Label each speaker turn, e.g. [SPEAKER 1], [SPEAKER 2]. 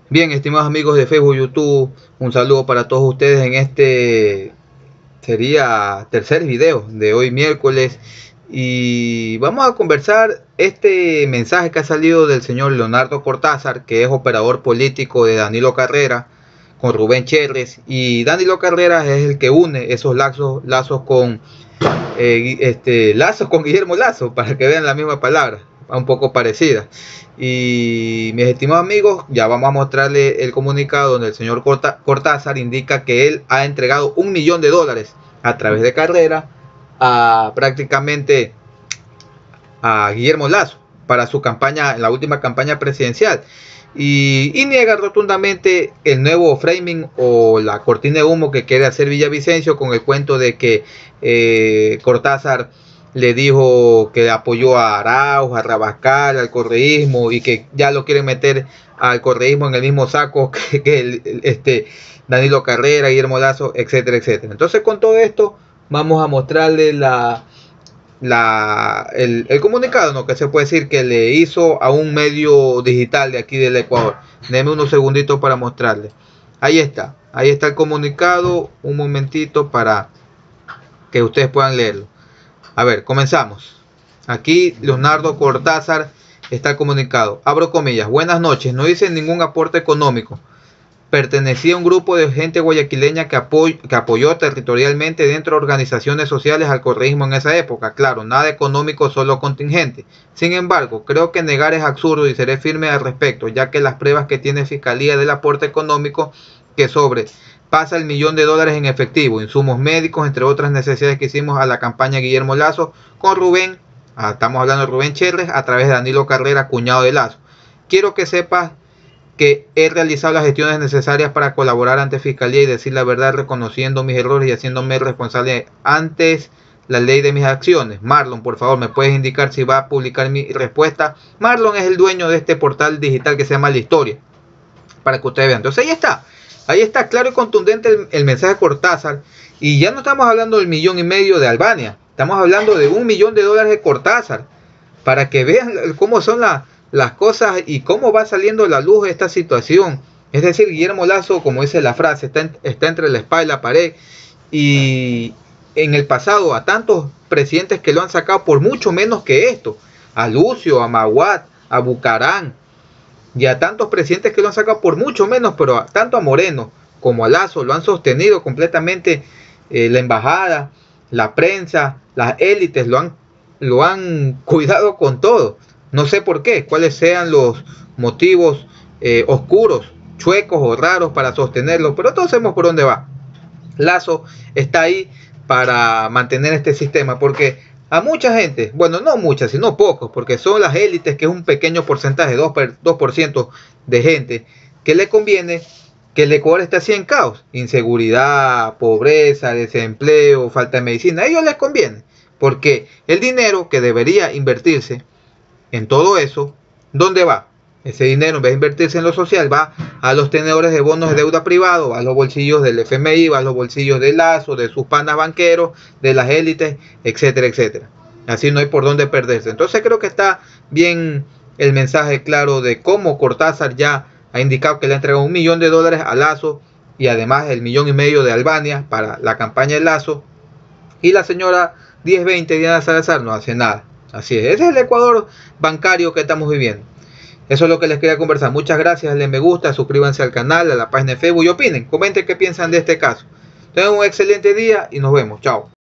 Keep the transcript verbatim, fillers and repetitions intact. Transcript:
[SPEAKER 1] Bien, estimados amigos de Facebook, YouTube, un saludo para todos ustedes en este sería tercer video de hoy miércoles y vamos a conversar este mensaje que ha salido del señor Leonardo Cortázar, que es operador político de Danilo Carrera con Rubén Cherres, y Danilo Carrera es el que une esos lazos, lazos con eh, este, lazos con Guillermo Lazo, para que vean la misma palabra, un poco parecida. Y mis estimados amigos, ya vamos a mostrarle el comunicado donde el señor Cortázar indica que él ha entregado un millón de dólares a través de Carrera a prácticamente a Guillermo Lazo para su campaña, la última campaña presidencial, y, y niega rotundamente el nuevo framing o la cortina de humo que quiere hacer Villavicencio con el cuento de que eh, Cortázar le dijo que apoyó a Arauz, a Rabascal, al correísmo, y que ya lo quieren meter al correísmo en el mismo saco que, que el, el, este Danilo Carrera, Guillermo Lazo, etcétera, etcétera. Entonces, con todo esto vamos a mostrarle la, la el, el comunicado, ¿no?, que se puede decir que le hizo a un medio digital de aquí del Ecuador. Denme unos segunditos para mostrarle. Ahí está, ahí está el comunicado. Un momentito para que ustedes puedan leerlo. A ver, comenzamos. Aquí Leonardo Cortázar está comunicado. Abro comillas. Buenas noches. No hice ningún aporte económico. Pertenecía a un grupo de gente guayaquileña que, apoy que apoyó territorialmente dentro de organizaciones sociales al correísmo en esa época. Claro, nada económico, solo contingente. Sin embargo, creo que negar es absurdo y seré firme al respecto, ya que las pruebas que tiene Fiscalía del aporte económico que sobre pasa el millón de dólares en efectivo, insumos médicos, entre otras necesidades que hicimos a la campaña Guillermo Lazo con Rubén, ah, estamos hablando de Rubén Cherres, a través de Danilo Carrera, cuñado de Lazo. Quiero que sepas que he realizado las gestiones necesarias para colaborar ante Fiscalía y decir la verdad, reconociendo mis errores y haciéndome responsable antes la ley de mis acciones. Marlon, por favor, ¿me puedes indicar si va a publicar mi respuesta? Marlon es el dueño de este portal digital que se llama La Historia, para que ustedes vean. Entonces ahí está. Ahí está claro y contundente el, el mensaje de Cortázar. Y ya no estamos hablando del millón y medio de Albania. Estamos hablando de un millón de dólares de Cortázar. Para que vean cómo son la, las cosas y cómo va saliendo a la luz esta situación. Es decir, Guillermo Lazo, como dice la frase, está, en, está entre la espada y la pared. Y en el pasado a tantos presidentes que lo han sacado por mucho menos que esto. A Lucio, a Maguad, a Bucarán. Y a tantos presidentes que lo han sacado por mucho menos, pero a, tanto a Moreno como a Lazo lo han sostenido completamente, eh, la embajada, la prensa, las élites lo han, lo han cuidado con todo. No sé por qué, cuáles sean los motivos eh, oscuros, chuecos o raros para sostenerlo, pero todos sabemos por dónde va. Lazo está ahí para mantener este sistema, porque a mucha gente, bueno, no mucha, sino pocos, porque son las élites, que es un pequeño porcentaje, dos por ciento de gente, que le conviene que el Ecuador esté así en caos, inseguridad, pobreza, desempleo, falta de medicina. A ellos les conviene, porque el dinero que debería invertirse en todo eso, ¿dónde va? Ese dinero, en vez de invertirse en lo social, va a los tenedores de bonos de deuda privado, va a los bolsillos del F M I, va a los bolsillos de Lazo, de sus panas banqueros, de las élites, etcétera, etcétera. Así no hay por dónde perderse. Entonces creo que está bien el mensaje claro de cómo Cortázar ya ha indicado que le ha entregado un millón de dólares a Lazo y además el millón y medio de Albania para la campaña de Lazo. Y la señora diez veinte, Diana Salazar, no hace nada. Así es, ese es el Ecuador bancario que estamos viviendo. Eso es lo que les quería conversar. Muchas gracias, denle me gusta, suscríbanse al canal, a la página de Facebook y opinen, comenten qué piensan de este caso. Tengan un excelente día y nos vemos. Chao.